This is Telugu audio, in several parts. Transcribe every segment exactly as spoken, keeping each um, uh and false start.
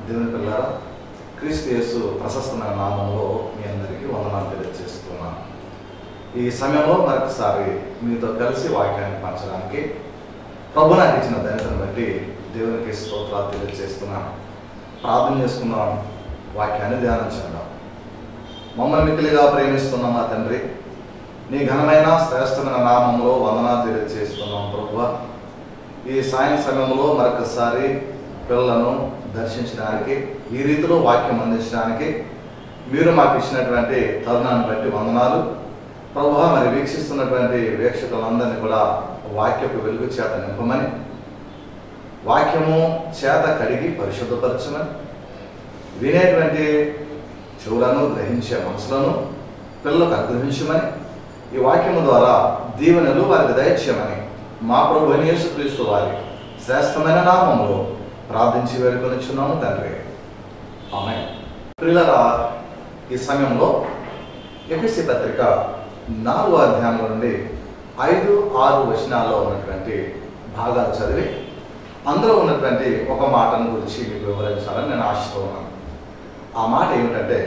దేవుని పిల్లారా, క్రీస్తు యేసు ప్రశస్తమైన నామంలో మీ అందరికీ వందనాలు తెలియజేస్తున్నాను. ఈ సమయంలో మరొకసారి మీతో కలిసి వాక్యాన్ని పంచడానికి ప్రభు నాకు ఇచ్చిన ధన్యతను బట్టి దేవునికి స్తోత్రాలు తెలియజేస్తున్నాను. ప్రార్థన చేసుకున్నాం, వాక్యాన్ని ధ్యానం చేద్దాం. మమ్మల్ని మిక్కిలిగా ప్రేమిస్తున్న మా తండ్రి, నీ ఘనమైన శ్రేష్టమైన నామంలో వందనాలు తెలియజేస్తున్నాం. ప్రభువా, ఈ సాయం సమయంలో మరొకసారి పిల్లలను దర్శించడానికి, ఈ రీతిలో వాక్యం అందించడానికి మీరు మాకు ఇచ్చినటువంటి తరుణాన్ని బట్టి వందనాలు. ప్రభువా, మరి వీక్షిస్తున్నటువంటి వీక్షకులందరినీ కూడా వాక్యపు వెలుగు చేత నింపమని, వాక్యము చేత కడిగి పరిశుద్ధపరచమని, వినేటువంటి చెవులను గ్రహించే మనసులను పిల్లలకు అనుగ్రహించమని, ఈ వాక్యము ద్వారా దీవెనలు వారికి దయచేయమని మా ప్రభు యేసుక్రీస్తు వారి శ్రేష్టమైన నామములో ప్రార్థించి వేడుకొనిచున్నాము తండ్రి, ఆమేన్. ప్రియులారా, ఈ సమయంలో ఎఫెసీ పత్రిక నాలుగో అధ్యాయం నుండి ఐదు ఆరు వచనాల్లో ఉన్నటువంటి భాగాలు చదివి అందులో ఉన్నటువంటి ఒక మాటను గురించి మీకు వివరించాలని నేను ఆశిస్తూ ఉన్నాను. ఆ మాట ఏమిటంటే,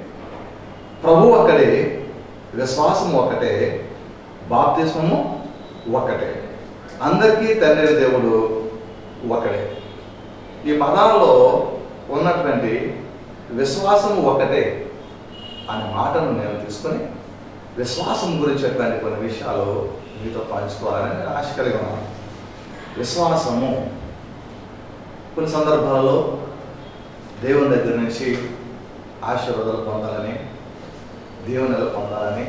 ప్రభు ఒక్కడే, విశ్వాసం ఒక్కటే, బాప్తిస్మము ఒక్కటే, అందరికీ తండ్రి దేవుడు ఒకడే. ఈ పదాల్లో ఉన్నటువంటి విశ్వాసము ఒకటే అనే మాటను నేను తీసుకొని విశ్వాసం గురించినటువంటి కొన్ని విషయాలు మీతో పంచుకోవాలని నేను ఆశ కలిగి ఉన్నాను. విశ్వాసము కొన్ని సందర్భాల్లో దేవుని దగ్గర నుంచి ఆశీర్వాదాలు పొందాలని, దేవునిలో పొందాలని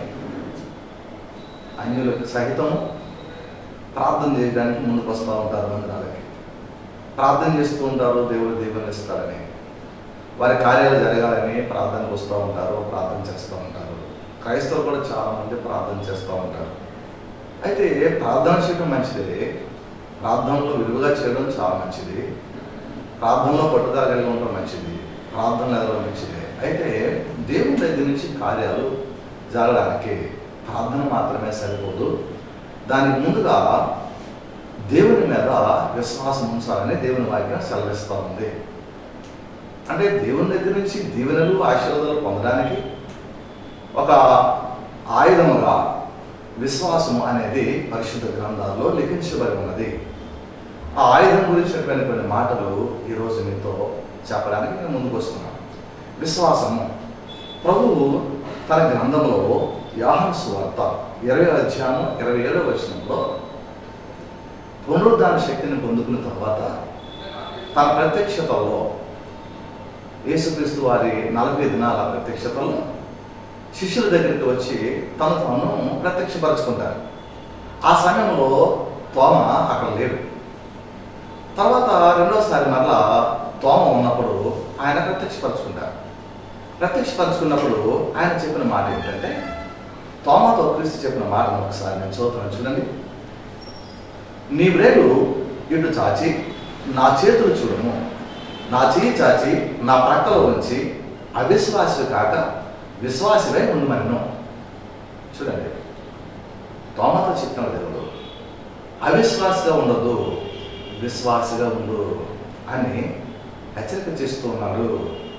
అన్యులకు సహితము ప్రార్థన చేయడానికి ముందుకు వస్తూ ఉంటారు. మందిరాలకి ప్రార్థన చేస్తూ ఉంటారు, దేవుడు దీవెనలు ఇస్తారని, వారి కార్యాలు జరగాలని ప్రార్థనకు వస్తూ ఉంటారు, ప్రార్థన చేస్తూ ఉంటారు. క్రైస్తవులు కూడా చాలామంది ప్రార్థన చేస్తూ ఉంటారు. అయితే ప్రార్థన చేయడం మంచిది, ప్రార్థనలో విలువగా చేయడం చాలా మంచిది, ప్రార్థనలో పట్టుదల కలిగి ఉండడం మంచిది, ప్రార్థన ఎదగడం మంచిది. అయితే దేవుని దగ్గర నుంచి కార్యాలు జరగడానికి ప్రార్థన మాత్రమే సరిపోదు. దానికి ముందుగా దేవుని మీద విశ్వాసం ఉంచాలని దేవుని వాక్యం సెలవిస్తూ ఉంది. అంటే దేవుని దగ్గర నుంచి దీవెనలు ఆశీర్వాదాలు పొందడానికి ఒక ఆయుధముగా విశ్వాసము అనేది పరిశుద్ధ గ్రంథాల్లో లిఖించబడి ఉన్నది. ఆ ఆయుధం గురించినటువంటి కొన్ని మాటలు ఈరోజు మీతో చెప్పడానికి నేను ముందుకు వస్తున్నాను. విశ్వాసము, ప్రభువు తన గ్రంథంలో యోహాను సువార్త ఇరవై అధ్యాయం ఇరవై ఏడవ వచనంలో పునరుద్ధాన శక్తిని పొందుకున్న తర్వాత తన ప్రత్యక్షతలో, యేసుక్రీస్తు వారి నలభై దినాల ప్రత్యక్షతలో శిష్యుల దగ్గరికి వచ్చి తను తాను ప్రత్యక్షపరచుకుంటారు. ఆ సమయంలో తోమ అక్కడ లేడు. తర్వాత రెండోసారి మరలా తోమ ఉన్నప్పుడు ఆయన ప్రత్యక్షపరచుకుంటారు. ప్రత్యక్షపరచుకున్నప్పుడు ఆయన చెప్పిన మాట ఏంటంటే, తోమతో క్రీస్తు చెప్పిన మాటను ఒకసారి నేను చదువుతున్నాను, చూడండి. నీ వ్రేలు ఇటు చాచి నా చేతులు చూడము, నా చేయి చాచి నా ప్రక్కలో ఉంచి అవిశ్వాసి కాక విశ్వాసివై ఉండమను. చూడండి, తోమతో చెప్పిన దేవుడు అవిశ్వాసిగా ఉండదు, విశ్వాసిగా ఉండు అని హెచ్చరిక చేస్తూ ఉన్నాడు.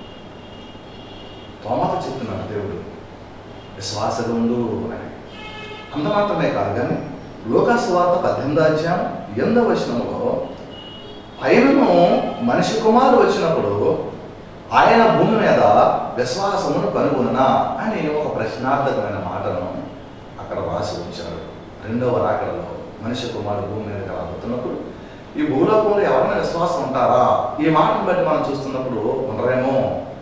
తోమతో చెప్తున్నాడు దేవుడు విశ్వాసగా ఉండు అని. అంత మాత్రమే కాదు కానీ లూకాసు వార్త పద్దెనిమిది అధ్యాయం ఎనిమిదవ వచనంలో, ఆయనను మనిషి కుమారుడు వచ్చినప్పుడు ఆయన భూమి మీద విశ్వాసమును కనుగొనునా అని ఒక ప్రశ్నార్థకమైన మాటను అక్కడ రాసి ఉంచాడు. రెండవ రాకడలో మనిషి కుమారుడు భూమి మీద రాబోతున్నప్పుడు ఈ భూలోకంలో ఎవరైనా విశ్వాసం ఉంటారా? ఈ మాటను బట్టి మనం చూస్తున్నప్పుడు ఉండరేమో,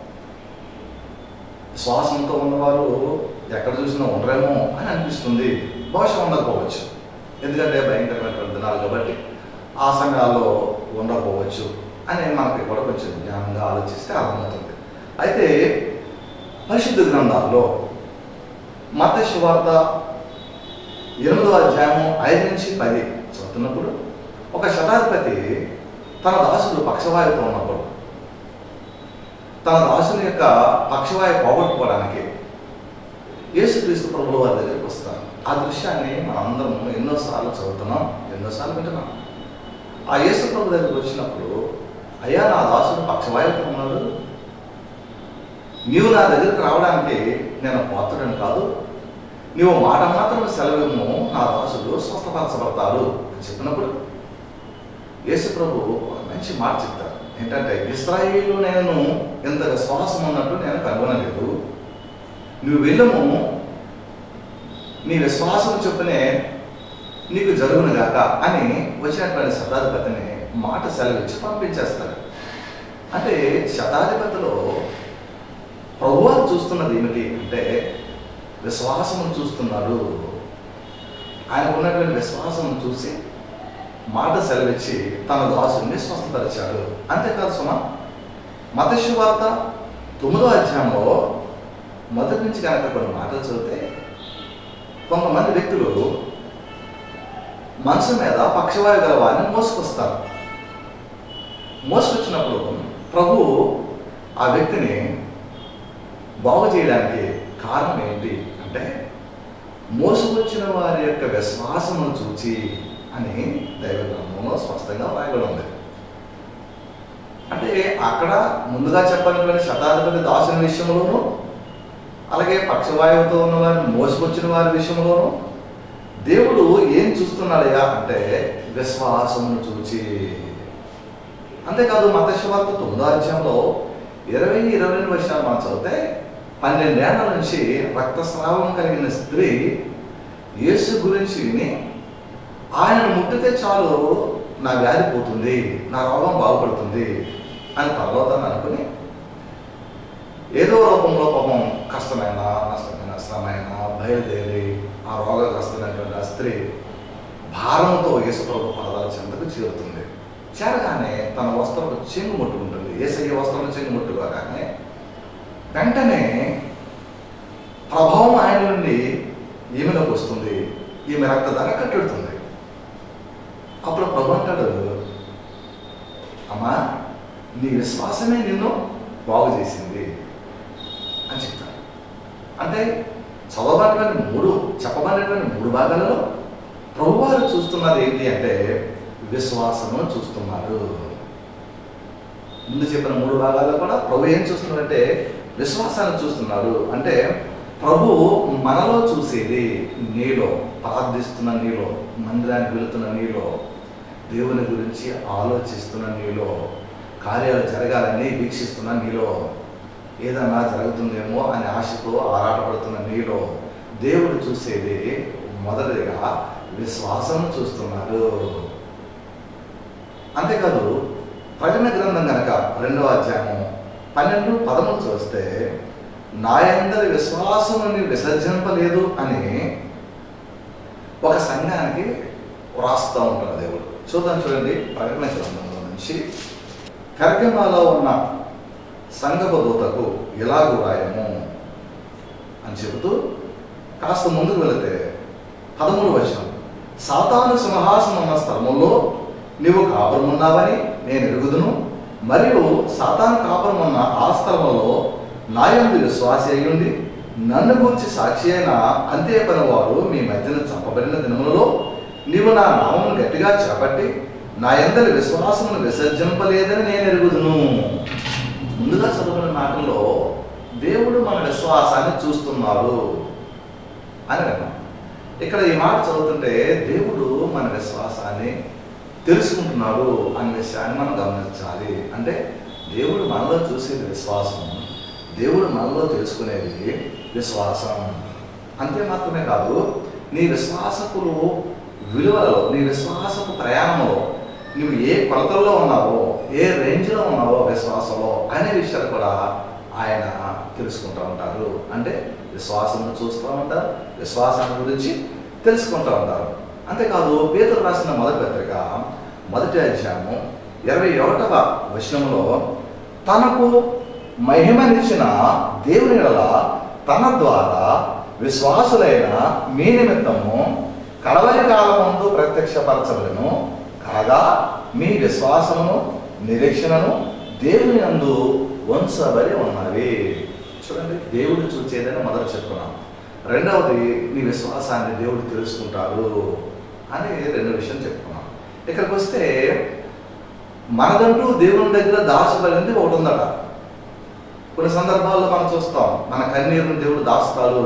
విశ్వాసంతో ఉన్నవారు ఎక్కడ చూసినా ఉండరేమో అని అనిపిస్తుంది. బహుశా ఉండకపోవచ్చు, ఎందుకంటే భయంకరమైనటువంటి దినాలు కాబట్టి ఆ సమయాల్లో ఉండకపోవచ్చు అని మనకి కూడా కొంచెం జ్ఞానంగా ఆలోచిస్తే అర్థమవుతుంది. అయితే పరిశుద్ధ గ్రంథాల్లో మత్తయి సువార్త ఎనిమిదో అధ్యాయం ఐదు నుంచి పది చదువుతున్నప్పుడు ఒక శతాధిపతి తన దాసుడు పక్షవాయువుతో ఉన్నప్పుడు తన దాసుని యొక్క పక్షవాయు పోగొట్టుకోవడానికి యేసుక్రీస్తు ప్రభువు వారి దగ్గరికి వస్తారు. ఆ దృశ్యాన్ని మనం అందరం ఎన్నోసార్లు చదువుతున్నాం, ఎన్నోసార్లు వింటున్నాం. ఆ యేసు ప్రభు దగ్గరికి వచ్చినప్పుడు అయ్యా నా దాసుడు పక్షవాయువుతో ఉన్నాడు, నీవు నా దగ్గరికి రావడానికి నేను పాత్రుడని కాదు, నీవు మాట మాత్రం సెలవును నా దాసుడు స్వస్థపరచబడతాడు అని చెప్పినప్పుడు యేసు ప్రభు మంచి మాట చెప్తారు. ఏంటంటే, ఇశ్రాయేలు నేను ఇంత విశ్వాసం ఉన్నట్టు నేను కనుగొనలేదు, నువ్వు వెళ్ళము, నీ విశ్వాసం చొప్పునే నీకు జరుగును గాక అని వచ్చినటువంటి శతాధిపతిని మాట సెలవిచ్చి పంపించేస్తాడు. అంటే శతాధిపతిలో ప్రభువారు చూస్తున్నది ఏమిటి అంటే విశ్వాసము చూస్తున్నాడు. ఆయనకు ఉన్నటువంటి విశ్వాసం చూసి మాట సెలవిచ్చి తన దాసుని స్వస్థపరిచాడు. అంతేకాదు సుమ, మత్తయి సువార్త తొమ్మిదో అధ్యాయంలో మొదటి నుంచి కనుక కొన్ని మాటలు చదివితే, కొంతమంది వ్యక్తులు మనసు మీద పక్షవాయు గల వారిని మోసుకొస్తారు. మోసుకొచ్చినప్పుడు ప్రభు ఆ వ్యక్తిని బాగు చేయడానికి కారణం ఏంటి అంటే, మోసుకొచ్చిన వారి యొక్క విశ్వాసమును చూచి అని దైవ గ్రంథంలో స్పష్టంగా రాయబడి ఉంది. అంటే అక్కడ ముందుగా చెప్పినటువంటి శతాధిపతి దాసుని విషయంలోనూ, అలాగే పక్షవాయువుతో ఉన్న వారిని మోసుకొచ్చిన వారి విషయంలోనూ దేవుడు ఏం చూస్తున్నాడయ్యా అంటే విశ్వాసమును చూచి. అంతేకాదు మత్తయి సువార్త తొమ్మిదో అధ్యాయంలో ఇరవై ఇరవై రెండు వర్షాలు మనం చదివితే, పన్నెండేళ్ల నుంచి రక్తస్రావం కలిగిన స్త్రీ యేసు గురించి విని ఆయనను ముట్టితే చాలు నా వ్యాధి పోతుంది, నా రోగం బాగుపడుతుంది అని తర్వాత అనుకుని ఏదో రూపంలో పాపం కష్టమైన నష్టమైన శ్రమైన బయలుదేరి ఆ రోగగ్రస్తమైనటువంటి ఆ స్త్రీ భారంతో యేసుప్రభు పాదాల చెంతకు చేరుతుంది. చేరగానే తన వస్త్రం చెంగు ముట్టుకుంటుంది. యేసయ్య వస్త్రం చెంగు ముట్టుకోగానే వెంటనే ప్రభావం ఆయన నుండి ఈమెలోకి వస్తుంది, ఈమె రక్తధార కట్టెడుతుంది. అప్పుడు ప్రభు అంటాడు, అమ్మా నీ విశ్వాసమే నిన్ను బాగు చేసింది అని చెప్తాడు. అంటే చదవబడినటువంటి మూడు చెప్పబడినటువంటి మూడు భాగాలలో ప్రభువారు చూస్తున్నది ఏంటి అంటే విశ్వాసము చూస్తున్నారు. ముందు చెప్పిన మూడు భాగాల్లో కూడా ప్రభు ఏం చూస్తున్నారంటే విశ్వాసాన్ని చూస్తున్నారు. అంటే ప్రభు మనలో చూసేది, నీలో ప్రార్థిస్తున్న నీలో, మందిరానికి వెళుతున్న నీలో, దేవుని గురించి ఆలోచిస్తున్న నీలో, కార్యాలు జరగాలని వీక్షిస్తున్న నీలో, ఏదన్నా జరుగుతుందేమో అని ఆశతో ఆరాటపడుతున్న నీలో దేవుడు చూసేది మొదటిగా విశ్వాసం చూస్తున్నారు. అంతేకాదు ప్రకటన గ్రంథం కనుక రెండవ అధ్యాయం పన్నెండు పదమూడు చూస్తే, నా యందరి విశ్వాసముని విసర్జింపలేదు అని ఒక సంఘానికి వ్రాస్తూ ఉంటాడు దేవుడు. చూద్దాం చూడండి, ప్రకటన గ్రంథంలో నుంచి, పెర్గమలో ఉన్న సంఘపు దూతకు ఇలాగు రాయము అని చెబుతూ కాస్త ముందుకు వెళితే పదమూడు వచనం, సాతాను సింహాసనం ఉన్న స్థలములో నీవు కాపురమున్నావని నేను ఎరుగుదును, మరియు సాతాను కాపురమున్న ఆ స్థలములో నా యందు విశ్వాసి అయ్యుండి నన్ను గూర్చి సాక్షి అయిన అంత్యపని వారు మీ మధ్యన చంపబడిన దినములలో నీవు నా నామమును గట్టిగా చేపట్టి నా యందరి విశ్వాసమును విసర్జింపలేదని నేను ఎరుగుదును. ముందుగా చదువుకున్న మాటల్లో దేవుడు మన విశ్వాసాన్ని చూస్తున్నారు అని విన్నాం. ఇక్కడ ఈ మాట చదువుతుంటే దేవుడు మన విశ్వాసాన్ని తెలుసుకుంటున్నాడు అనే విషయాన్ని మనం గమనించాలి. అంటే దేవుడు మనలో చూసేది విశ్వాసం, దేవుడు మనలో తెలుసుకునేది విశ్వాసం. అంతే మాత్రమే కాదు, నీ విశ్వాసకులు విలువలలో, నీ విశ్వాసపు ప్రయాణంలో నువ్వు ఏ కొలతల్లో ఉన్నావో, ఏ రేంజ్లో ఉన్నావో విశ్వాసంలో అనే విషయాలు కూడా ఆయన తెలుసుకుంటూ ఉంటారు. అంటే విశ్వాసం చూస్తూ ఉంటారు, విశ్వాసాన్ని గురించి తెలుసుకుంటూ ఉంటారు. అంతేకాదు పేతురు రాసిన మొదటి పత్రిక మొదటి అధ్యాయము ఇరవై ఒకటవ వచనంలో, తనకు మహిమనిచ్చిన దేవుని యెడల తన ద్వారా విశ్వాసులైన మీ నిమిత్తము కడవరి కాలమందు ప్రత్యక్షపరచబడెను కాగా మీ విశ్వాసమును నిరీక్షణను దేవుని యందు ఉంచబడి ఉన్నవి. చూడండి, దేవుడు చూచేదని మొదలు చెప్పుకున్నాం. రెండవది, నీ విశ్వాసాన్ని దేవుడు తెలుసుకుంటాడు అని రెండు విషయం చెప్పుకున్నాం. ఇక్కడికి వస్తే మనదంటూ దేవుని దగ్గర దాచబడింది ఒకటి ఉందట. కొన్ని సందర్భాల్లో మనం చూస్తాం, మన కన్నీరుని దేవుడు దాస్తాడు,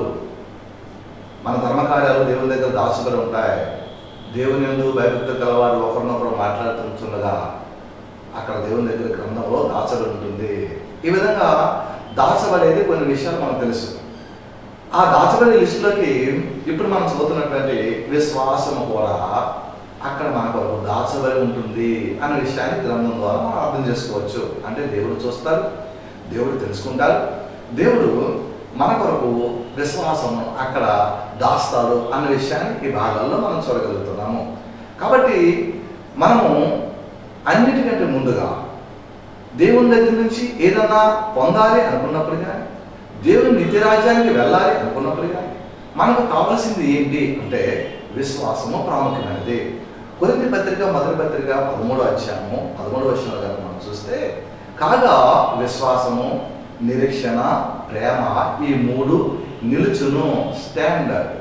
మన ధర్మకార్యాలు దేవుని దగ్గర దాచబడి ఉంటాయి. దేవుని యందు భయభక్తి గలవాడు ఒకరినొకరు మాట్లాడుతుండగా అక్కడ దేవుని దగ్గర గ్రంథంలో దాచబడి ఉంటుంది. ఈ విధంగా దాచబడేది కొన్ని విషయాలు మనకు తెలుసు. ఆ దాచబడే లిస్టులోకి ఇప్పుడు మనం చదువుతున్నటువంటి విశ్వాసము కూడా అక్కడ మనకు దాచబడి ఉంటుంది అనే విషయాన్ని గ్రంథం ద్వారా మనం అర్థం చేసుకోవచ్చు. అంటే దేవుడు చూస్తారు, దేవుడు తెలుసుకుంటారు, దేవుడు మన కొరకు విశ్వాసం అక్కడ దాస్తాడు అన్న విషయాన్ని ఈ భాగాల్లో మనం చూడగలుగుతున్నాము. కాబట్టి మనము అన్నిటికంటే ముందుగా దేవుని దగ్గర నుంచి ఏదన్నా పొందాలి అనుకున్నప్పుడు కానీ, దేవుని నిత్యరాజ్యానికి వెళ్ళాలి అనుకున్నప్పుడు కానీ మనకు కావాల్సింది ఏంటి అంటే విశ్వాసము ప్రాముఖ్యమైనది. కొరింథీ పత్రిక మొదటి పత్రిక పదమూడో అధ్యాయము పదమూడో వచనంలో కనుక మనం చూస్తే, కాగా విశ్వాసము, నిరీక్షణ, ప్రేమ ఈ మూడు నిలుచును. స్టాండర్డ్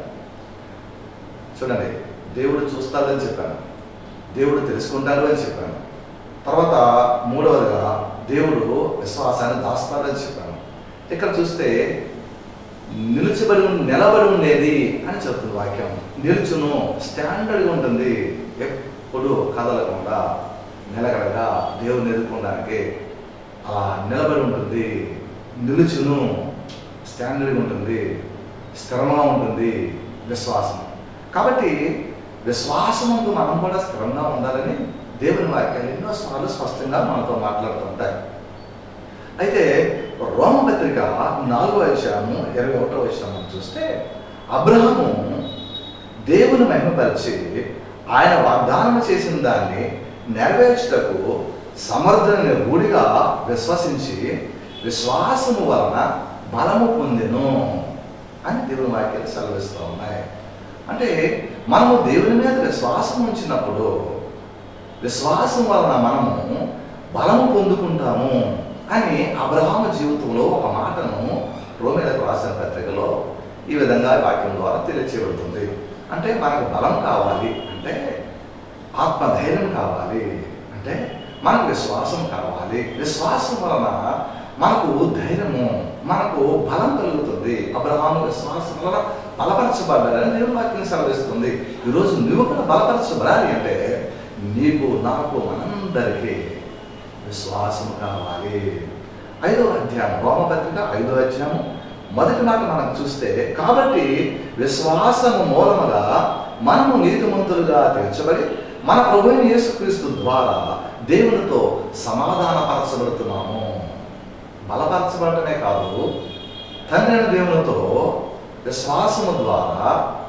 చూడండి, దేవుడు చూస్తాడని చెప్పాను, దేవుడు తెలుసుకుంటాడు అని చెప్పాను. తర్వాత మూడవదిగా దేవుడు విశ్వాసాన్ని దాస్తాడని చెప్పాను. ఇక్కడ చూస్తే నిలిచిబడి నిలబడి ఉండేది అని చెప్తుంది వాక్యం. నిలుచును, స్టాండర్డ్గా ఉంటుంది, ఎప్పుడు కదలకుండా నిలకడగా దేవుని ఎదుర్కోవడానికి అలా నిలబడి ఉంటుంది. నిలుచును, స్టాండర్డ్గా ఉంటుంది, స్థిరంగా ఉంటుంది విశ్వాసం. కాబట్టి విశ్వాసముందు మనం కూడా స్థిరంగా ఉండాలని దేవుని వాక్యాలు ఎన్నోసార్లు స్పష్టంగా మనతో మాట్లాడుతుంటాయి. అయితే రోమపత్రిక నాలుగో అధ్యాయము ఇరవై ఒకటో వచనం చూస్తే, అబ్రహాము దేవుని మహిమపరిచి ఆయన వాగ్దానం చేసిన దాన్ని నెరవేర్చుటకు సమర్థుని రూఢిగా విశ్వసించి విశ్వాసము వలన బలము పొందెను అని దేవుని వాక్యాలు సెలవిస్తూ ఉన్నాయి. అంటే మనము దేవుని మీద విశ్వాసం ఉంచినప్పుడు విశ్వాసం వలన మనము బలము పొందుకుంటాము అని అబ్రహాము జీవితంలో ఒక మాటను రోమీయులకు రాసిన పత్రికలో ఈ విధంగా వాక్యం ద్వారా తెలియచేయబడుతుంది. అంటే మనకు బలం కావాలి అంటే, ఆత్మధైర్యం కావాలి అంటే మనకు విశ్వాసం కావాలి. విశ్వాసం వలన మనకు ధైర్యము, మనకు బలం కలుగుతుంది. అబ్రహాము విశ్వాసం వలన బలపరచబడ్డాడని దేవుని వాక్యం సెలవిస్తుంది. ఈరోజు నువ్వు కూడా బలపరచబడాలి అంటే నీకు, నాకు, మనందరికీ విశ్వాసం కావాలి. ఐదో అధ్యాయం రోమపత్రిక ఐదో అధ్యాయము మొదటి మాట మనం చూస్తే, కాబట్టి విశ్వాసము మూలముగా మనము నీతిమంతులుగా తీర్చబడి మన ప్రభువైన యేసుక్రీస్తు ద్వారా దేవునితో సమాధానపరచబడుతున్నాము. బలపరచబడటమే కాదు, తండ్రి అయిన దేవునితో విశ్వాసము ద్వారా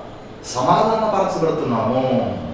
సమాధానపరచబడుతున్నాము.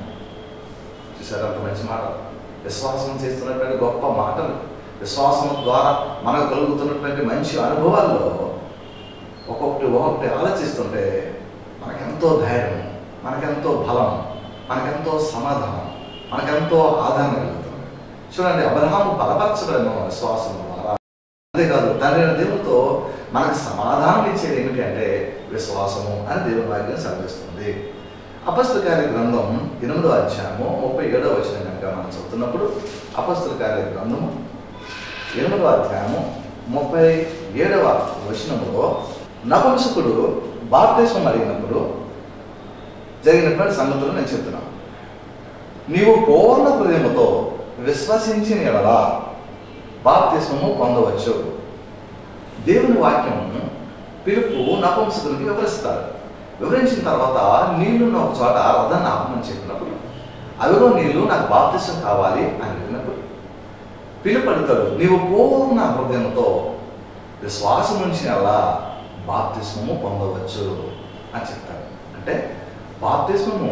చూసారు అంత మంచి మాట. విశ్వాసం చేస్తున్నటువంటి గొప్ప మాటలు, విశ్వాసం ద్వారా మనకు కలుగుతున్నటువంటి మంచి అనుభవాల్లో ఒక్కొక్కటి ఒక్కొక్కటి ఆలోచిస్తుంటే మనకెంతో ధైర్యం, మనకెంతో బలం, మనకెంతో సమాధానం, మనకెంతో ఆదరణ కలుగుతుంది. చూడండి, అబ్రహాము బలపరచబడిన విశ్వాసం ద్వారా. అంతేకాదు, తండ్రి అయిన దేవునితో మనకు సమాధానం ఇచ్చేది ఏమిటి అంటే విశ్వాసము అని దేవుని వాక్యం సెలవిస్తుంది. అపొస్తలుల కార్య గ్రంథం ఎనిమిదో అధ్యాయము ముప్పై ఏడవ వచనం కనుక మనం చదువుతున్నప్పుడు, అపొస్తలుల కార్య గ్రంథము ఎనిమిదో అధ్యాయము ముప్పై ఏడవ వచనములో నపుంసకుడు బాప్తిస్మం అడిగినప్పుడు జరిగినటువంటి సంగతులు నేను చెప్తున్నాను. నీవు పూర్ణ హృదయముతో విశ్వసించిన యెడల బాప్తిస్మము పొందవచ్చు. దేవుని వాక్యం పిలుపు నపుంసకుడికి వివరిస్తారు. వివరించిన తర్వాత నీళ్లున్న ఒక చోట రథాన్ని ఆపమని చెప్పినప్పుడు, అవిగో నీళ్లు, నాకు బాప్తిస్మం కావాలి అని అడిగినప్పుడు పిలుపు అడుగుతాడు, నీవు పూర్ణ హృదయంతో విశ్వాసం ఉంచిన అలా బాప్తిస్మము పొందవచ్చు అని చెప్తారు. అంటే బాప్తిస్మము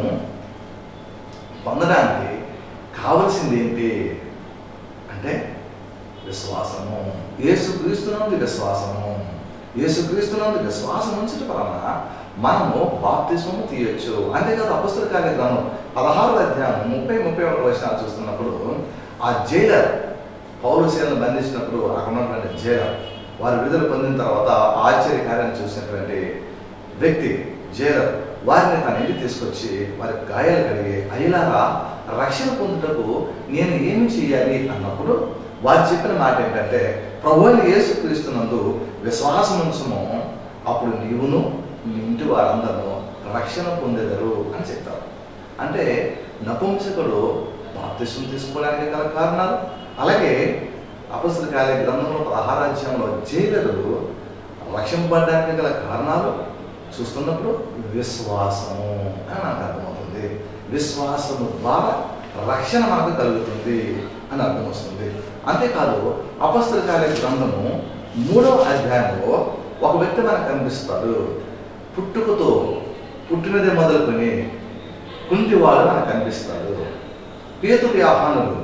పొందడానికి కావలసింది ఏంటి అంటే విశ్వాసము. యేసుక్రీస్తునందు విశ్వాసము. యేసుక్రీస్తునందు విశ్వాసం ఉంచడం వలన మనము బాప్తిస్మము తీయొచ్చు. అంతేకాదు, అపొస్తలుల కార్య గ్రంథం పదహారు అధ్యాయం ముప్పై ముప్పై ఒకటి వచనాలు చూస్తున్నప్పుడు, ఆ జైలర్ పౌలు శీలను బంధించినప్పుడు అక్కడ ఉన్నటువంటి జైలర్ వారు విడుదల పొందిన తర్వాత ఆశ్చర్య కార్యాన్ని చూసినటువంటి వ్యక్తి జైలర్ వారిని తన ఇంటికి తీసుకొచ్చి వారి గాయాలు కడిగి, అయ్యలారా రక్షణ పొందుటకు నేను ఏమి చేయాలి అన్నప్పుడు వారు చెప్పిన మాట ఏంటంటే, ప్రభువైన యేసుక్రీస్తునందు విశ్వాసం ఉంచుము, అప్పుడు నీవును నీ ఇంటి వారందరూ రక్షణ పొందెదరు అని చెప్తారు. అంటే నపుంసకుడు బాప్తిస్మం తీసుకోవడానికి గల కారణాలు, అలాగే అపొస్తలుల కార్యాల గ్రంథంలో పదహారవ అధ్యాయంలో జైలులు రక్షింపబడడానికి గల కారణాలు చూస్తున్నప్పుడు విశ్వాసము అని నాకు అర్థమవుతుంది. విశ్వాసము ద్వారా రక్షణ మనకు కలుగుతుంది అని అర్థం వస్తుంది. అంతేకాదు అపొస్తలుల కార్యాల గ్రంథము మూడవ అధ్యాయంలో ఒక వ్యక్తి మనకు కనిపిస్తాడు. పుట్టుకతో పుట్టినదే మొదలుకొని కుంటివాడు మనకు కనిపిస్తాడు. పేతురు యోహానులు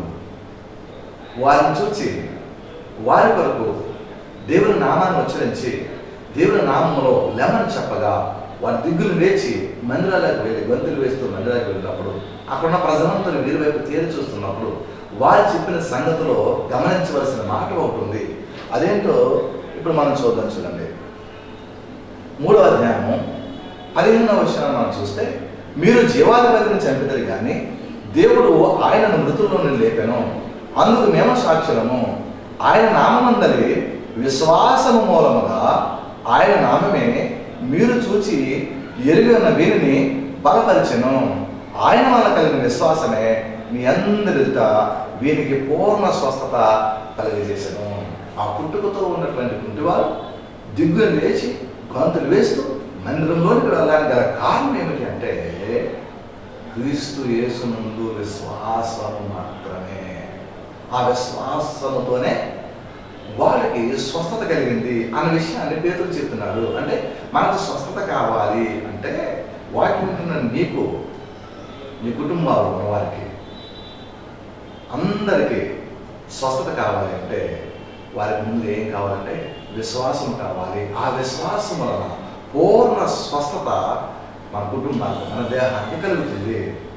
వారిని చూచి వారి కొరకు దేవుని నామాన్ని ఉచ్చరించి దేవుని నామంలో లెమన్ చెప్పగా వారి దిగ్గులు వేచి మందిరాలకు వెళ్ళి గొంతులు వేస్తూ మందిరాలకు వెళ్ళినప్పుడు అక్కడున్న ప్రజలంతా వీరి వైపు తేరి చూస్తున్నప్పుడు వారు చెప్పిన సంగతిలో గమనించవలసిన మాట ఒకటి ఉంది. అదేంటో ఇప్పుడు మనం చూద్దాం. చూడండి, మూడవ అధ్యాయము పదిహేనవ వచనాన్ని మనం చూస్తే, మీరు జీవాధిపతిని చంపితే కానీ దేవుడు ఆయనను మృతుల్లోని లేపెను, అందుకు మేము సాక్షులము. ఆయన నామమందలి విశ్వాసము మూలముగా ఆయన నామమే మీరు చూచి ఎరిగి ఉన్న వీరిని బలపరిచెను. ఆయన వల్ల కలిగిన విశ్వాసమే మీ అందరిట వీరికి పూర్ణ స్వస్థత కలిగజేసెను. ఆ పుట్టుకతో ఉన్నటువంటి కుంటివారు దిగ్గులు లేచి గొంతులు వేస్తూ మందిరంలోనికి వెళ్ళడానికి గల కారణం ఏమిటి అంటే క్రీస్తు యేసునందు విశ్వాసము మాత్రమే. ఆ విశ్వాసముతోనే వాళ్ళకి స్వస్థత కలిగింది అన్న విషయాన్ని పేతురు చెప్తున్నాడు. అంటే మనకు స్వస్థత కావాలి అంటే వాక్యం వింటున్న నీకు, నీ కుటుంబాలు ఉన్న వారికి అందరికీ స్వస్థత కావాలి అంటే వారికి ముందు ఏం కావాలంటే విశ్వాసం కావాలి. ఆ విశ్వాసం వలన పూర్ణ స్వస్థత మన కుటుంబానికి, మన దేహానికి కలుగుతుంది.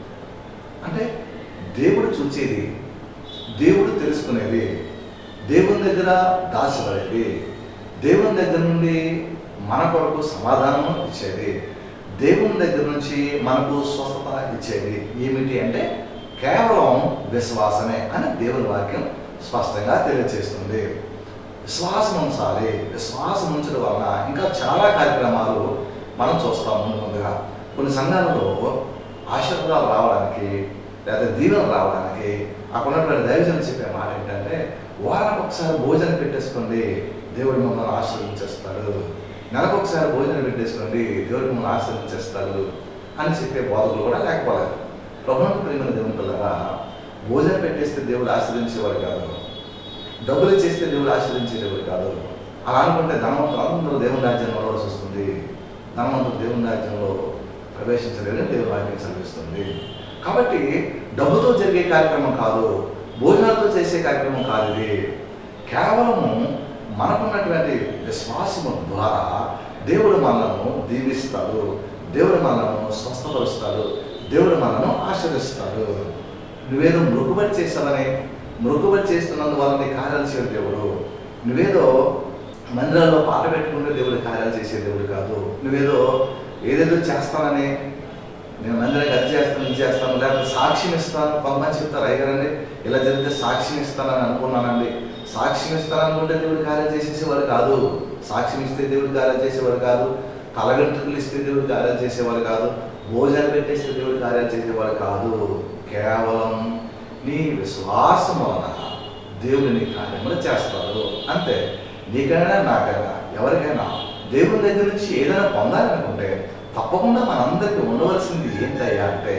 అంటే దేవుడు చూచేది, దేవుడు తెలుసుకునేది, దేవుని దగ్గర దాచబడేది, దేవుని దగ్గర నుండి మన కొరకు సమాధానం ఇచ్చేది, దేవుని దగ్గర నుంచి మనకు స్వస్థత ఇచ్చేది ఏమిటి అంటే కేవలం విశ్వాసమే అని దేవుని వాక్యం స్పష్టంగా తెలియజేస్తుంది. విశ్వాసం ఉంచాలి. విశ్వాసం ఉంచడం వలన ఇంకా చాలా కార్యక్రమాలు మనం చూస్తాం. ముందు ముందుగా కొన్ని సంఘాలలో ఆశీర్వాదాలు రావడానికి లేదా దీవెనలు రావడానికి అక్కడ ఉన్నటువంటి దైవజనులు చెప్పే మాట ఏంటంటే, వారానికి ఒకసారి భోజనం పెట్టేసుకోండి, దేవుడు మమ్మల్ని ఆశీర్వదించేస్తాడు, నెలకు ఒకసారి భోజనం పెట్టేసుకోండి, దేవుడు మమ్మల్ని ఆశీర్వదించేస్తాడు అని చెప్పే బోధకులు కూడా లేకపోలేదు. ప్రభువుకు ప్రియమైన దేవుని పిల్లగా భోజనం పెట్టేస్తే దేవుడు ఆశీర్వదించేవాడు కాదు, డబ్బులు చేస్తే దేవుడు ఆశీర్వదించేవాడు కాదు. అలా అనుకుంటే ధనవంతులు అందరూ దేవుని రాజ్యంలో నడవలసి వస్తుంది. ధనవంతులు దేవుని రాజ్యంలో ప్రవేశించలేదని దేవుని వాక్యం చదివిస్తుంది. కాబట్టి డబ్బుతో జరిగే కార్యక్రమం కాదు, భోజనాలతో చేసే కార్యక్రమం కాదు. ఇది కేవలము మనకున్నటువంటి విశ్వాసము ద్వారా దేవుడు మనలను దీవిస్తాడు, దేవుడు మనలను స్వస్థపరుస్తాడు, దేవుడు మనను ఆశీర్వదిస్తాడు. నువ్వేదో మృక్కుబడి చేస్తావని, మృక్కుబడి చేస్తున్నందువల్ల నీ కార్యాలు చేయడు దేవుడు. నువ్వేదో మందిరాల్లో పాట పెట్టుకుంటే దేవుడు కార్యాలు చేసే దేవుడు కాదు. నువ్వేదో ఏదేదో చేస్తానని, నేను మందిరానికి అది చేస్తాను, ఇది చేస్తాను, లేకపోతే సాక్ష్యం ఇస్తాను, కొంతమంది చెప్తారు అయ్యారండి ఇలా జరిగితే సాక్ష్యం ఇస్తానని అనుకున్నానండి. సాక్ష్యం ఇస్తాననుకుంటే దేవుడు కార్యాలు చేసేసేవాడు కాదు. సాక్ష్యం ఇస్తే దేవుడు కార్యాలు చేసేవాడు కాదు. తలగంటుకులు ఇస్తే దేవుడు కార్యాలు చేసేవాడు కాదు. భోజనాలు పెట్టేస్తే దేవుడు కార్యాలు చేసేవాడు కాదు. కేవలం నీ విశ్వాసం వలన దేవుడు నీ కార్యములు చేస్తాడు. అంతే. నీకైనా నాకైనా ఎవరికైనా దేవుని దగ్గర నుంచి ఏదైనా పొందాలనుకుంటే తప్పకుండా మనందరికీ ఉండవలసింది ఏంటయ్యా అంటే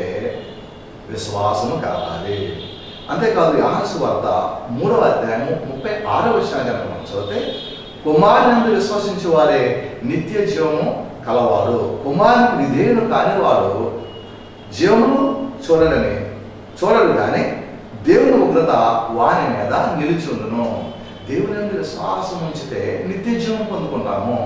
విశ్వాసము కావాలి. అంతేకాదు యోహాను సువార్త మూడవ అధ్యాయము ముప్పై ఆరవ వచనాన్ని కనుక మనం చదివితే, కుమారుని విశ్వసించే వారే నిత్య జీవము కలవాడు, కుమారునికి విధేయుడు కాని వాడు జీవమును చూడడని చూడడు కానీ దేవుని ఉగ్రత వాని మీద నిలిచి ఉండును. దేవుని యందు విశ్వాసం ఉంచితే నిత్య జీవం పొందుకుంటాము.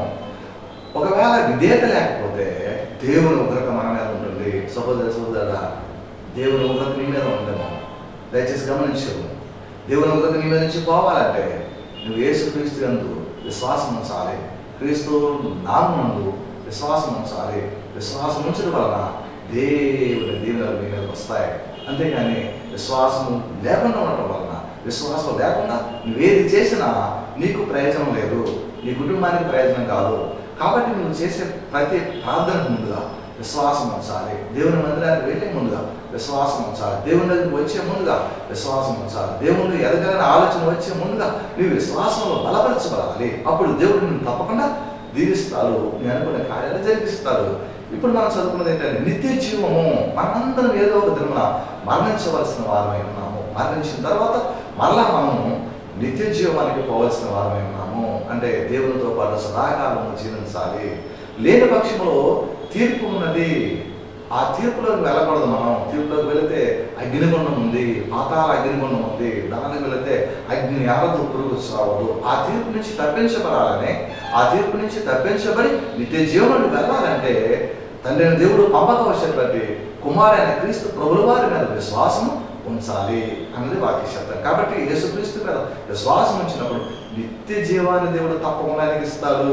ఒకవేళ విధేయత లేకపోతే దేవుని ఉగ్రత మన మీద ఉంటుంది. సహోదర సహోదర, దేవుని ఉగ్రత నీ మీద ఉండము. దయచేసి గమనించము. దేవుని ఉగ్రత నీ మీద నుంచి పోవాలంటే నువ్వు యేసు క్రీస్తు యందు విశ్వాసం ఉంచాలి, క్రీస్తు నామమునందు విశ్వాసం ఉంచాలి. విశ్వాసం ఉంచడం వలన దేవుని దీవెనలు నీ మీదకి వస్తాయి. అంతేగాని విశ్వాసము లేకుండా ఉండటం వలన, విశ్వాసం లేకుండా నువ్వేది చేసినా నీకు ప్రయోజనం లేదు, నీ కుటుంబానికి ప్రయోజనం కాదు. కాబట్టి నువ్వు చేసే ప్రతి ప్రార్థనకు ముందుగా విశ్వాసం ఉంచాలి. దేవుని మందిరానికి వెళ్ళే ముందుగా విశ్వాసం ఉంచాలి. దేవుని దగ్గరికి వచ్చే ముందుగా విశ్వాసం ఉంచాలి. దేవుని ఎదగాలని ఆలోచన వచ్చే ముందుగా నువ్వు విశ్వాసంలో బలపరచబడాలి. అప్పుడు దేవుడు నిన్ను తప్పకుండా దీవిస్తాడు, నీ అనుకునే కార్యాలు జరిపిస్తాడు. ఇప్పుడు మనం చదువుకున్నది ఏంటంటే నిత్య జీవము. మనందరం ఏదో ఒక దినమున మరణించవలసిన వారమై ఉన్నాము. మరణించిన తర్వాత మరలా మనము నిత్య జీవానికి పోవలసిన వారమై ఉన్నాము. అంటే దేవునితో పాటు సదాకాలము జీవించాలి. లేని పక్షంలో తీర్పు ఉన్నది. ఆ తీర్పులోకి వెళ్ళకూడదు. మనం తీర్పులోకి వెళితే అగ్నిగుండం ఉంది, పాతాళ అగ్నిగుండం ఉంది. దానికి వెళితే అగ్ని ఆరదు, పురుగు సావదు. ఆ తీర్పు నుంచి తప్పించబడాలని, ఆ తీర్పు నుంచి తప్పించబడి నిత్య జీవనానికి వెళ్ళాలంటే తండ్రి దేవుడు పంపక వచ్చేటువంటి కుమారైన క్రీస్తు ప్రభుల వారి మీద విశ్వాసము ఉంచాలి అన్నది వాక్య శబ్దం. కాబట్టి యేసుక్రీస్తు మీద విశ్వాసం ఉంచినప్పుడు నిత్య జీవాన్ని దేవుడు తప్పకుండా ఇస్తాడు.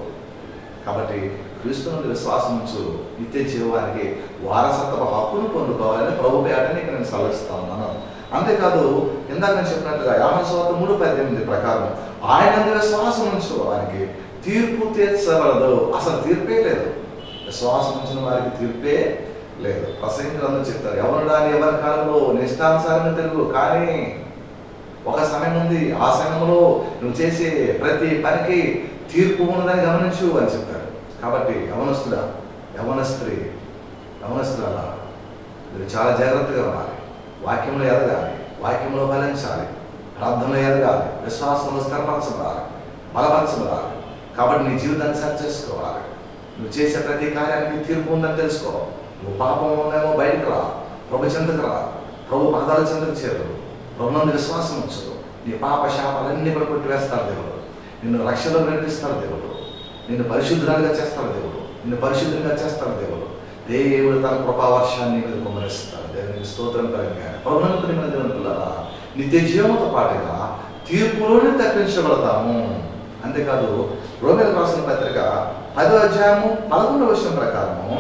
కాబట్టి క్రీస్తు నుండి విశ్వాసం ఉంచు, నిత్య జీవానికి వారసత్వ హక్కును పొందుకోవాలని ప్రభు పేటని నేను సలహిస్తా ఉన్నాను. అంతేకాదు, ఇందాక నేను చెప్పినట్టుగా యోహాను సువార్త మూడు పద్దెనిమిది ప్రకారం ఆయన విశ్వాసం ఉంచు వారికి తీర్పు తీర్చబడదు. అసలు తీర్పే లేదు. విశ్వాసం ఉంచిన వారికి తీర్పే లేదు. ప్రసంగికులందరూ చెప్తారు, ఎవరు దాని ఎవరి కాలంలో నిష్టానుసారంగా తెలుగు, కానీ ఒక సమయం ఉంది, ఆ సమయంలో నువ్వు చేసే ప్రతి పనికి తీర్పు ఉన్నదని గమనించు అని చెప్తారు. కాబట్టి యవనస్తుడా, యవనస్త్రీ, యవనస్తులా మీరు చాలా జాగ్రత్తగా ఉండాలి. వాక్యంలో ఎదగాలి, వాక్యంలో ఫలించాలి, ప్రార్థనలో ఎదగాలి, విశ్వాసంలో స్థిరపరచబడాలి, బలపరచబడాలి. కాబట్టి నీ జీవితాన్ని సరి చేసుకోవాలి. నువ్వు చేసే ప్రతి కార్యానికి తీర్పు ఉందని తెలుసుకో. నువ్వు పాపం ఉందేమో బయటకు రా, ప్రభు చెంతకు రా, ప్రభు పాదాల చెంతకు చేరు, ప్రభు నందు విశ్వాసం ఉంచు. నీ పాప శాపాలన్నీ కూడా కొట్టివేస్తాడు దేవుడు. నిన్ను రక్షణలో నడిపిస్తాడు దేవుడు. నిన్ను పరిశుద్ధులుగా చేస్తాడు దేవుడు. నిన్ను పరిశుద్ధంగా చేస్తాడు దేవుడు. దేవుడు తన కృపావర్షాన్ని మీద కుమ్మరిస్తాడు. దేవునికి స్తోత్రం కలిగాడు. ప్రభునంతుని మీద దేవుని పిల్లరా, నిత్య జీవంతో పాటుగా తీర్పులోనే తప్పించబడతాము. అంతేకాదు, రోమీయులకు రాసిన పత్రిక పదో అధ్యాయము పదకొండవ వచనం ప్రకారము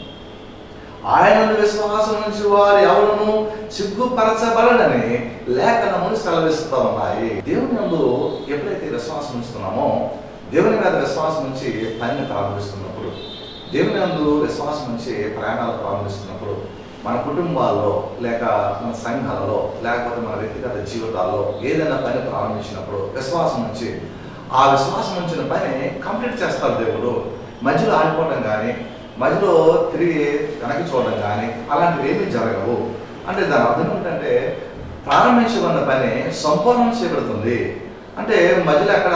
ఆయనను విశ్వాసం నుంచి వారు ఎవరును సిగ్గుపరచబడని లేఖనములు సెలవిస్తూ ఉన్నాయి. దేవుని యందు ఎప్పుడైతే విశ్వాసం ఉంచుతున్నామో, దేవుని మీద విశ్వాసం నుంచి పనిని ప్రారంభిస్తున్నప్పుడు, దేవుని యందు విశ్వాసం నుంచి ప్రయాణాలు ప్రారంభిస్తున్నప్పుడు, మన కుటుంబాల్లో లేక మన సంఘాలలో లేకపోతే మన వ్యక్తిగత జీవితాల్లో ఏదైనా పని ప్రారంభించినప్పుడు విశ్వాసం నుంచి ఆ విశ్వాసం ఉంచిన పని కంప్లీట్ చేస్తారు దేవుడు. మధ్యలో ఆగిపోవడం కానీ, మధ్యలో తిరిగి వెనక్కి చూడడం కానీ అలాంటివి ఏమీ జరగవు. అంటే దాని అర్థం ఏంటంటే ప్రారంభించబడిన పని సంపూర్ణం చేయబడుతుంది. అంటే మధ్యలో ఎక్కడ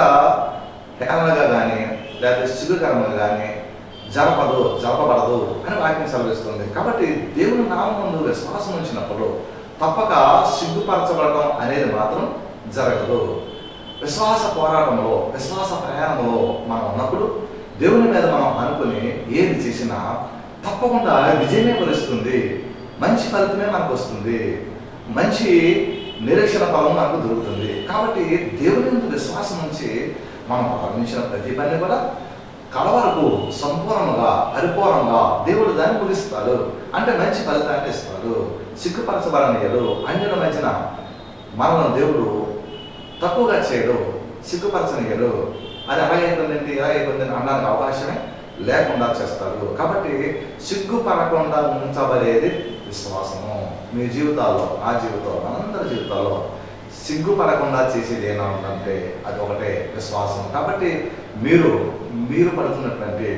హేళనగా కానీ లేకపోతే సిగ్గుకరంగా కానీ జరపదు, జరపబడదు అని వాక్యం సెలవిస్తుంది. కాబట్టి దేవుని నామమునందు విశ్వాసం ఉంచినప్పుడు తప్పక సిగ్గుపరచబడటం అనేది మాత్రం జరగదు. విశ్వాస పోరాటంలో, విశ్వాస ప్రయాణంలో మనం ఉన్నప్పుడు దేవుని మీద మనం అనుకుని ఏది చేసినా తప్పకుండా విజయమే వరిస్తుంది, మంచి ఫలితమే మనకు వస్తుంది, మంచి నిరీక్షణ ఫలం మనకు దొరుకుతుంది. కాబట్టి దేవుని మీద విశ్వాసం నుంచి మనం ప్రారంభించిన ప్రతి పని కూడా కడవరకు సంపూర్ణంగా పరిపూర్ణంగా దేవుడు దాన్ని ముగిస్తాడు. అంటే మంచి ఫలితాన్ని ఇస్తాడు. సిగ్గుపరచబడనీయడు. అన్యుల మధ్యన మనల్ని దేవుడు తక్కువగా చేయడు, సిగ్గుపరచనీయడు. అది అలాగైపోయిందండి, ఇలా అయిపోయిందని అనడానికి అవకాశమే లేకుండా చేస్తాడు. కాబట్టి సిగ్గుపడకుండా ఉంచబడేది విశ్వాసము. మీ జీవితాల్లో, నా జీవితంలో, మనందరి జీవితాల్లో సిగ్గుపడకుండా చేసేది ఏమైనా ఉందంటే అది ఒకటే విశ్వాసం. కాబట్టి మీరు మీరు పడుతున్నటువంటి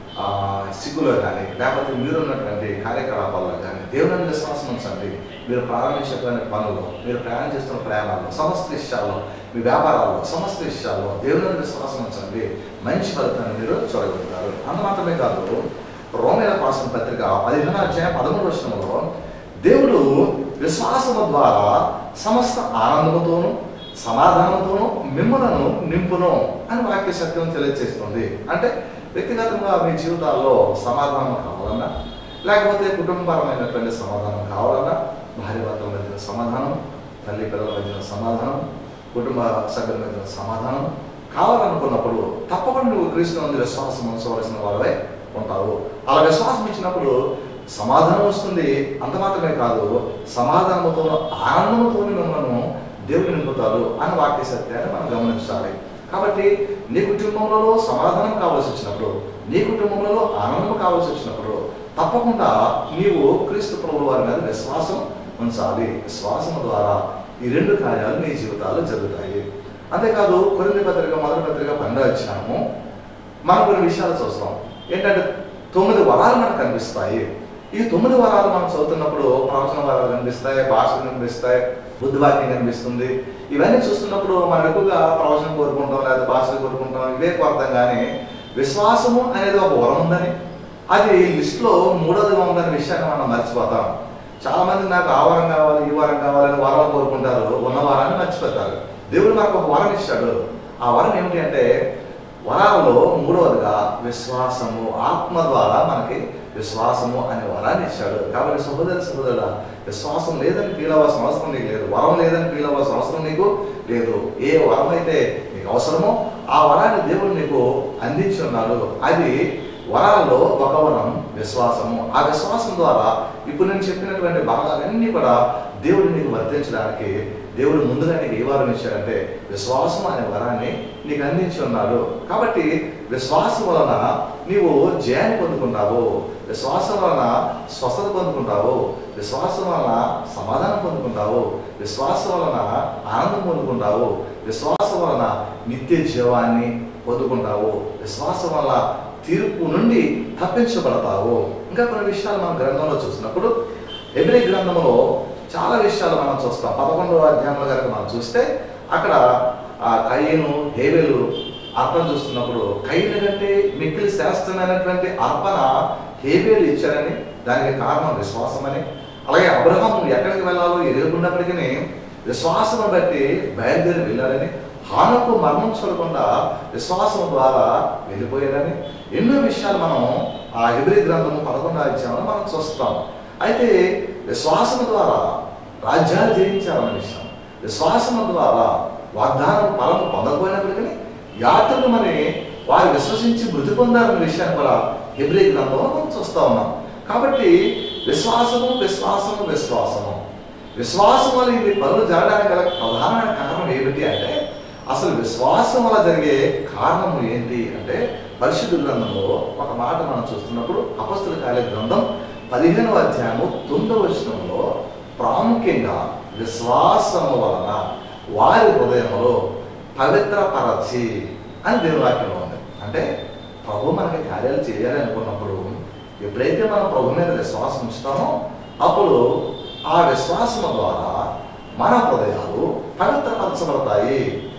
సిగ్గులో కానీ లేకపోతే మీరున్నటువంటి కార్యకలాపాల్లో కానీ దేవుని విశ్వాసం ఉంచండి. మీరు ప్రారంభించేటువంటి పనులు, మీరు ప్రయాణం చేస్తున్న ప్రయాణాల్లో, సమస్త విషయాల్లో, మీ వ్యాపారాల్లో, సమస్త విషయాల్లో దేవుని విశ్వాసం ఉంచండి. మంచి ఫలితాన్ని మీరు చూడగలుగుతారు. అంత మాత్రమే కాదు, రోమీయులకు రాసిన పత్రిక పదిహేను అధ్యాయం పదమూడు వచనంలో దేవుడు విశ్వాసము ద్వారా సమస్త ఆనందముతోనూ సమాధానంతోనూ మిమ్మలను నింపును అని వాక్య సత్యం తెలియజేస్తుంది. అంటే వ్యక్తిగతంగా మీ జీవితాల్లో సమాధానం కావాలన్నా, లేకపోతే కుటుంబపరమైనటువంటి సమాధానం కావాలన్నా, భార్య భర్తల మధ్యన సమాధానం, తల్లి పిల్లల మధ్యన సమాధానం, కుటుంబ సభ్యుల మధ్యన సమాధానం కావాలనుకున్నప్పుడు తప్పకుండా నువ్వు క్రీస్తు నందు విశ్వాసం ఉంచవలసిన వారివై ఉంటావు. అలా విశ్వాసం ఇచ్చినప్పుడు సమాధానం వస్తుంది. అంత మాత్రమే కాదు, సమాధానంతో ఆనందంతో మిమ్మల్ని దేవుడు నింపుతారు అన్న వాక్య సత్యాన్ని మనం గమనించాలి. కాబట్టి నీ కుటుంబంలో సమాధానం కావాల్సి వచ్చినప్పుడు, నీ కుటుంబంలో ఆనందం కావాల్సి వచ్చినప్పుడు తప్పకుండా నీవు క్రీస్తు ప్రభువు వారి మీద విశ్వాసం ఉంచాలి. విశ్వాసం ద్వారా ఈ రెండు కార్యాలు నీ జీవితాల్లో జరుగుతాయి. అంతేకాదు కొరింథీ పత్రిక మొదటి పత్రిక పన్నెండవ అధ్యాయము మనం కొన్ని విషయాలు చూస్తాం. ఏంటంటే తొమ్మిది వరాలు మనకు కనిపిస్తాయి. ఈ తొమ్మిది వరాలు మనం చదువుతున్నప్పుడు ప్రవచన వరాలు కనిపిస్తాయి, భాషలు కనిపిస్తాయి, బుద్ధివాక్యం కనిపిస్తుంది. ఇవన్నీ చూస్తున్నప్పుడు మనం ఎక్కువగా ప్రవచనం కోరుకుంటాం, లేదా భాషలు కోరుకుంటాం, ఇవే కోరుతాం. కానీ విశ్వాసము అనేది ఒక వరం ఉందని, అది లిస్టులో మూడోదిగా ఉందనే విషయాన్ని మనం మర్చిపోతాం. చాలా మంది నాకు ఆ వరం కావాలి, ఈ వరం కావాలని వరాలు కోరుకుంటారు, ఉన్న వరాన్ని మర్చిపోతారు. దేవుడు మనకు ఒక వరం ఇచ్చాడు. ఆ వరం ఏమిటి అంటే వరాలలో మూడవదిగా విశ్వాసము. ఆత్మ ద్వారా మనకి విశ్వాసము అనే వరాన్ని ఇచ్చాడు. కాబట్టి సహోదరి సహోదరుల, విశ్వాసం లేదని ఫీల్ అవ్వాల్సిన అవసరం నీకు లేదు. వరం లేదని ఫీల్ అవ్వాల్సిన అవసరం నీకు లేదు. ఏ వరం అయితే నీకు అవసరమో ఆ వరాన్ని దేవుడు నీకు అందించి ఉన్నాడు. అది వరాల్లో ఒక వరం విశ్వాసము. ఆ విశ్వాసం ద్వారా ఇప్పుడు నేను చెప్పినటువంటి భాగాలన్నీ కూడా దేవుడు నీకు వర్తించడానికి దేవుడు ముందుగా నీకు ఏ వరం ఇచ్చాడంటే విశ్వాసం అనే వరాన్ని నీకు అందించి ఉన్నాడు. కాబట్టి విశ్వాసం వలన నీవు జయాన్ని పొందుకుంటావు, విశ్వాసం వలన స్వస్థత పొందుకుంటావు, విశ్వాసం వలన సమాధానం పొందుకుంటావు, విశ్వాసం వలన ఆనందం పొందుకుంటావు, విశ్వాసం వలన నిత్య జీవాన్ని పొందుకుంటావు, విశ్వాసం వలన తీర్పు నుండి తప్పించబడతావు. ఇంకా కొన్ని విషయాలు మనం గ్రంథంలో చూసినప్పుడు హెబ్రీ గ్రంథంలో చాలా విషయాలు మనం చూస్తాం. పదకొండవ అధ్యాయంలో కనుక మనం చూస్తే అక్కడ ఆ కయీను హేబెలు అర్పణ చూస్తున్నప్పుడు కయీను కంటే మిక్కిలి శ్రేష్టమైనటువంటి అర్పణ హేబెలు ఇచ్చారని, దానికి కారణం విశ్వాసమని, అలాగే అబ్రహాము ఎక్కడికి వెళ్ళాలో ఎదుర్కొన్నప్పటికీ విశ్వాసం బట్టి బయలుదేరి వెళ్ళారని, హానోకు మరణం చూడకుండా విశ్వాసం ద్వారా వెళ్ళిపోయారని ఎన్నో విషయాలు మనం ఆ హెబ్రీ గ్రంథము పదకొండవ అధ్యాయంలో మనం చూస్తాం. అయితే విశ్వాసం ద్వారా రాజ్యాలు జయించారన్న విషయం, విశ్వాసం ద్వారా వాగ్దానం ఫలం పొందకపోయినప్పటికీ యాత్రలమని వారు విశ్వసించి మృతి పొందారన్న విషయాన్ని కూడా హెబ్రీ గ్రంథంలో మనం చూస్తూ ఉన్నాం. కాబట్టి విశ్వాసము విశ్వాసము విశ్వాసము విశ్వాసం వల్ల ఇది పనులు జరగడానికి గల ప్రధానమైన కారణం ఏమిటి అంటే, అసలు విశ్వాసం వల్ల జరిగే కారణం ఏంటి అంటే పరిశుద్ధ గ్రంథంలో ఒక మాట మనం చూస్తున్నప్పుడు అపొస్తలుల కార్యాల గ్రంథం పదిహేనవ అధ్యాయము తొమ్మిదవ వచనంలో ప్రాముఖ్యంగా విశ్వాసము వలన వారి హృదయంలో పవిత్రపరచి అని దేవుని వాక్యంలో ఉంది. అంటే ప్రభు మనకి కార్యాలు చేయాలి అనుకున్నప్పుడు ఎప్పుడైతే మనం ప్రభు మీద విశ్వాసం ఉంచుతామో అప్పుడు ఆ విశ్వాసము ద్వారా మన హృదయాలు పవిత్రపరచబడతాయి.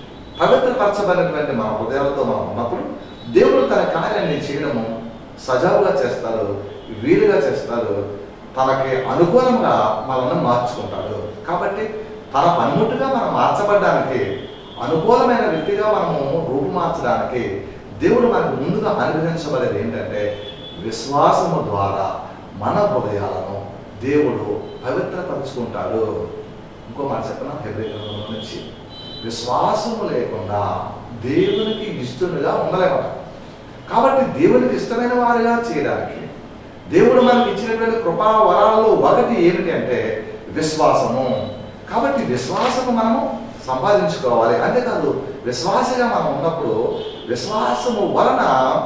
పవిత్రపరచబడినటువంటి మన హృదయాలతో మనం ఉన్నప్పుడు దేవుడు తన కార్యాన్ని చేయడము సజావుగా చేస్తారు, వీలుగా చేస్తారు, తనకి అనుకూలంగా మనల్ని మార్చుకుంటాడు. కాబట్టి తన పన్ముట్టుగా మనం మార్చబడడానికి, అనుకూలమైన వ్యక్తిగా మనము రూపుమార్చడానికి దేవుడు మనకు ముందుగా అనుగ్రహించబడేది ఏంటంటే విశ్వాసము ద్వారా మన హృదయాలను దేవుడు పవిత్రపరుచుకుంటాడు. ఇంకో మాట చెప్పిన హెబ్రీ గ్రంథం నుంచి, విశ్వాసము లేకుండా దేవునికి ఇష్టముగా ఉండలేమట. కాబట్టి దేవునికి ఇష్టమైన వారిగా చేయడానికి దేవుడు మనకి ఇచ్చినటువంటి కృపా వరాలలో ఒకటి ఏమిటి అంటే విశ్వాసము. కాబట్టి విశ్వాసము మనము సంపాదించుకోవాలి. అంతేకాదు విశ్వాసగా మనం ఉన్నప్పుడు విశ్వాసము వలన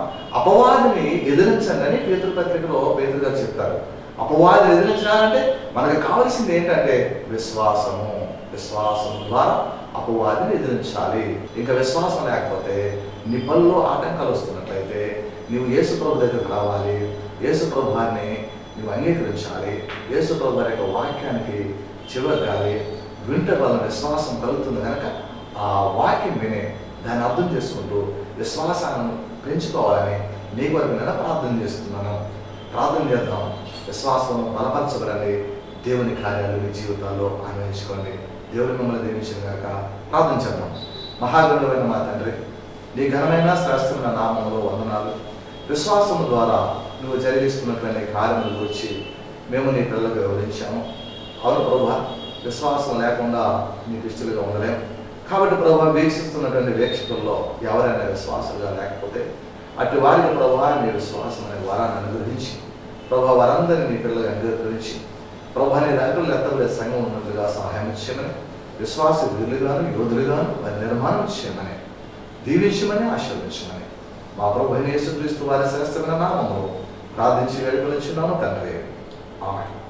అపవాదిని ఎదిరించండి అని పేతురు పత్రికలో పేతురు గారు చెప్తారు. అపవాదిని ఎదిరించాలంటే మనకు కావాల్సింది ఏంటంటే విశ్వాసము. విశ్వాసం ద్వారా అపవాదిని ఎదిరించాలి. ఇంకా విశ్వాసం లేకపోతే నీ పనుల్లో ఆటంకాలు వస్తున్నట్లయితే నీవు యేసు ప్రభు దగ్గరకు రావాలి, యేసు ప్రభువాన్ని నువ్వు అంగీకరించాలి, యేసు ప్రభు వారి యొక్క వాక్యానికి చివరగాలి. వింటే వలన విశ్వాసం కలుగుతుంది కనుక ఆ వాక్యం విని దాన్ని అర్థం చేసుకుంటూ విశ్వాసాన్ని పెంచుకోవాలని నీ కొరకు నేను ప్రార్థన చేస్తున్నాను. ప్రార్థన చేద్దాం. విశ్వాసం బలపరచబడాలి. దేవుని కార్యాలు మీ జీవితాల్లో అన్వయించుకోండి. దేవుని మిమ్మల్ని దీవించిన కనుక ప్రార్థన చేద్దాం. మహాగణుడైన మా తండ్రి, నీ ఘనమైన శ్రేష్టమైన నామంలో వందనాలు. విశ్వాసం ద్వారా నువ్వు జరిగిస్తున్నటువంటి కార్యముల గురించి మేము నీ పిల్లలకు వివరించాము. అవును ప్రభువా, విశ్వాసం లేకుండా నీకు ఇష్టలుగా ఉండలేము. కాబట్టి ప్రభువా, వీక్షిస్తున్నటువంటి వీక్షకుల్లో ఎవరైనా విశ్వాసంగా లేకపోతే అటు వారికి ప్రభువా నీ విశ్వాసం అనే వరాన్ని అనుగ్రహించి ప్రభా వారందరినీ నీ పిల్లలు అంగీకరించి ప్రభా నీ రంగులు ఎత్తబడే సంఘం ఉన్నట్లుగా సహాయం చేయమని, విశ్వాస వీరులుగాను యోధులుగాను వారి నిర్మాణం చేయమని, దీవించమని, ఆశీర్వదించమని మా ప్రభు యేసుక్రీస్తు వారి శ్రేష్టమైన నామములో ప్రార్థించి వేడుకొనిచున్నాము తండ్రి. ఆమేన్.